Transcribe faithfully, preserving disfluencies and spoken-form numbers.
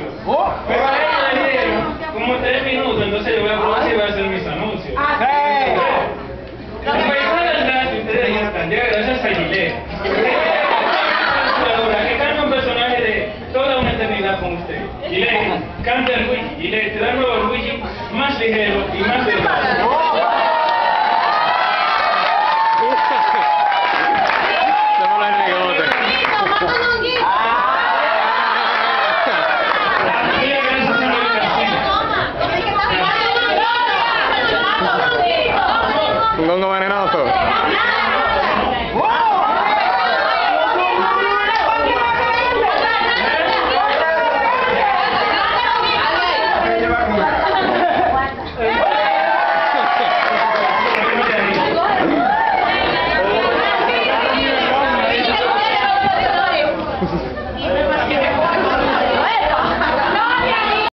Oh. Pero a ella le dieron como tres minutos, entonces yo voy a aprovechar y voy a hacer mis anuncios. ¡Hey! Los paisanos del Rastro, ustedes ya están, llega gracias a Gillette. Que canta un personaje de toda una eternidad con usted. Gillette, canta el Luigi. Gillette, te da nuevo el Luigi más ligero y más delgado. Un gongo venenoso. Gracias.